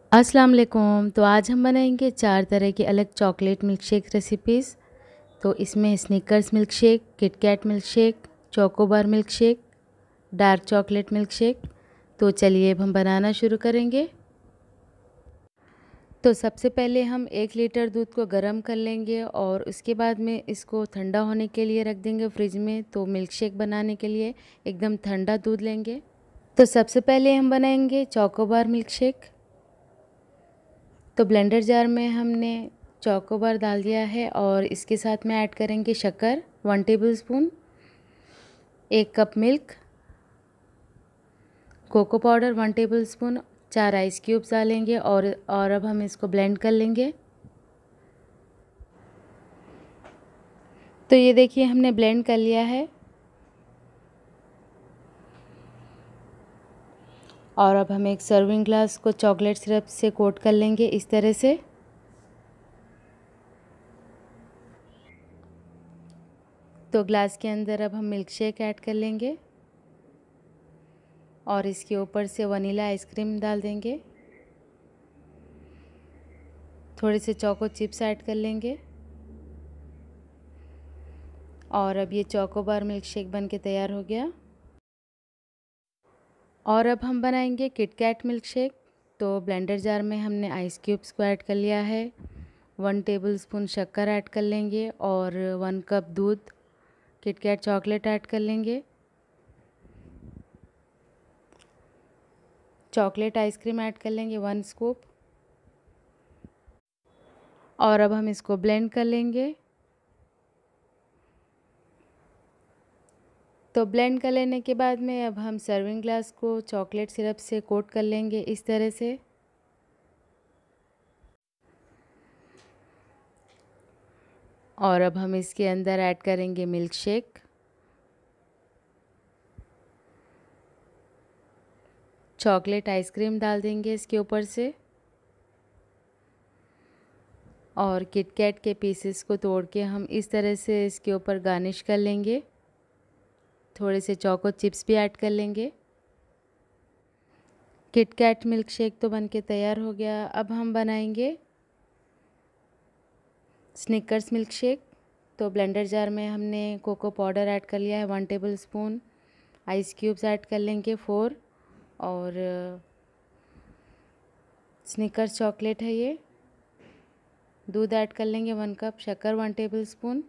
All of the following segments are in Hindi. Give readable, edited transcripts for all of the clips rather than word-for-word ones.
अस्सलाम वालेकुम। तो आज हम बनाएंगे 4 तरह की अलग चॉकलेट मिल्क शेक रेसिपीज़। तो इसमें Snickers milk shake, KitKat milk shake, Chocobar milk shake, dark chocolate milk shake. तो चलिए अब हम बनाना शुरू करेंगे। तो सबसे पहले हम 1 लीटर दूध को गर्म कर लेंगे और उसके बाद में इसको ठंडा होने के लिए रख देंगे फ्रिज में। तो मिल्क शेक बनाने के लिए एकदम ठंडा दूध लेंगे। तो सबसे पहले हम बनाएंगे चोकोबार मिल्क शेक। तो ब्लेंडर जार में हमने चोकोबार डाल दिया है और इसके साथ में ऐड करेंगे शक्कर 1 tablespoon, 1 cup milk, cocoa powder 1 tablespoon, 4 ice cubes डालेंगे और अब हम इसको ब्लेंड कर लेंगे। तो ये देखिए हमने ब्लेंड कर लिया है और अब हम एक सर्विंग ग्लास को चॉकलेट सिरप से कोट कर लेंगे इस तरह से। तो ग्लास के अंदर अब हम मिल्क शेक ऐड कर लेंगे और इसके ऊपर से वनीला आइसक्रीम डाल देंगे। थोड़े से चोको चिप्स ऐड कर लेंगे और अब ये चोकोबार मिल्क शेक बन के तैयार हो गया। और अब हम बनाएंगे किटकैट मिल्क शेक। तो ब्लेंडर जार में हमने आइस क्यूब्स को ऐड कर लिया है, 1 टेबलस्पून शक्कर ऐड कर लेंगे और 1 कप दूध किटकैट चॉकलेट ऐड कर लेंगे। चॉकलेट आइसक्रीम ऐड कर लेंगे 1 स्कूप और अब हम इसको ब्लेंड कर लेंगे। तो ब्लेंड कर लेने के बाद में अब हम सर्विंग ग्लास को चॉकलेट सिरप से कोट कर लेंगे इस तरह से। और अब हम इसके अंदर ऐड करेंगे मिल्क शेक। चॉकलेट आइसक्रीम डाल देंगे इसके ऊपर से और किटकैट के पीसेस को तोड़ के हम इस तरह से इसके ऊपर गार्निश कर लेंगे। थोड़े से चोको चिप्स भी ऐड कर लेंगे। किटकैट मिल्क शेक तो बनके तैयार हो गया। अब हम बनाएंगे स्निकर्स मिल्क शेक। तो ब्लेंडर जार में हमने कोको पाउडर ऐड कर लिया है 1 टेबलस्पून, आइस क्यूब्स ऐड कर लेंगे 4 और स्निकर्स चॉकलेट है ये। दूध ऐड कर लेंगे 1 कप, शक्कर 1 टेबलस्पून,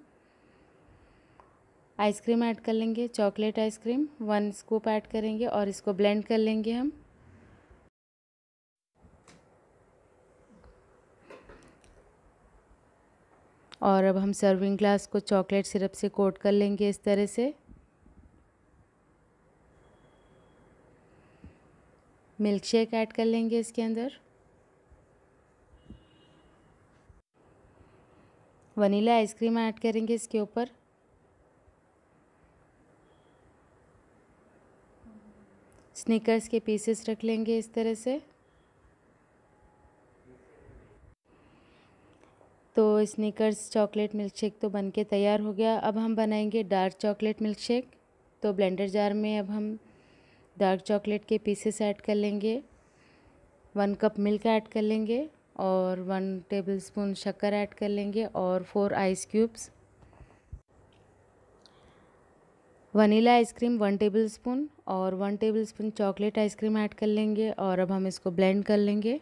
आइसक्रीम ऐड कर लेंगे चॉकलेट आइसक्रीम 1 स्कूप ऐड करेंगे और इसको ब्लेंड कर लेंगे हम। और अब हम सर्विंग ग्लास को चॉकलेट सिरप से कोट कर लेंगे इस तरह से। मिल्क शेक ऐड कर लेंगे इसके अंदर। वनीला आइसक्रीम ऐड करेंगे इसके ऊपर। स्निकर्स के पीसेस रख लेंगे इस तरह से। तो स्निकर्स चॉकलेट मिल्क शेक तो बनके तैयार हो गया। अब हम बनाएंगे डार्क चॉकलेट मिल्क शेक। तो ब्लेंडर जार में अब हम डार्क चॉकलेट के पीसेस ऐड कर लेंगे, 1 कप मिल्क ऐड कर लेंगे और 1 टेबलस्पून शक्कर ऐड कर लेंगे और 4 ice cubes. Vanilla ice cream 1 tablespoon और 1 टेबलस्पून चॉकलेट आइसक्रीम ऐड कर लेंगे और अब हम इसको ब्लेंड कर लेंगे।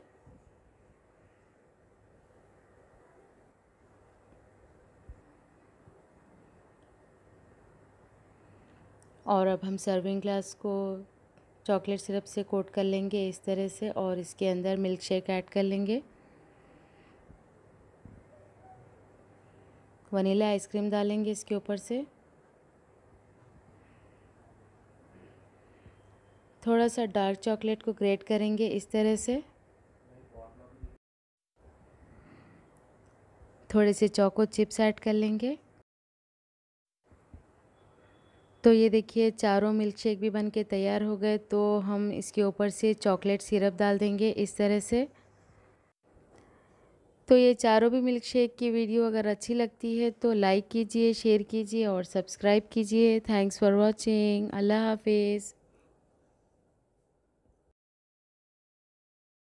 और अब हम सर्विंग ग्लास को चॉकलेट सिरप से कोट कर लेंगे इस तरह से और इसके अंदर मिल्क शेक ऐड कर लेंगे। वनीला आइसक्रीम डालेंगे इसके ऊपर से। थोड़ा सा डार्क चॉकलेट को ग्रेट करेंगे इस तरह से। थोड़े से चोको चिप्स ऐड कर लेंगे। तो ये देखिए चारों मिल्क शेक भी बन के तैयार हो गए। तो हम इसके ऊपर से चॉकलेट सिरप डाल देंगे इस तरह से। तो ये चारों भी मिल्क शेक की वीडियो अगर अच्छी लगती है तो लाइक कीजिए, शेयर कीजिए और सब्सक्राइब कीजिए। Thanks for watching. अल्लाह हाफिज़।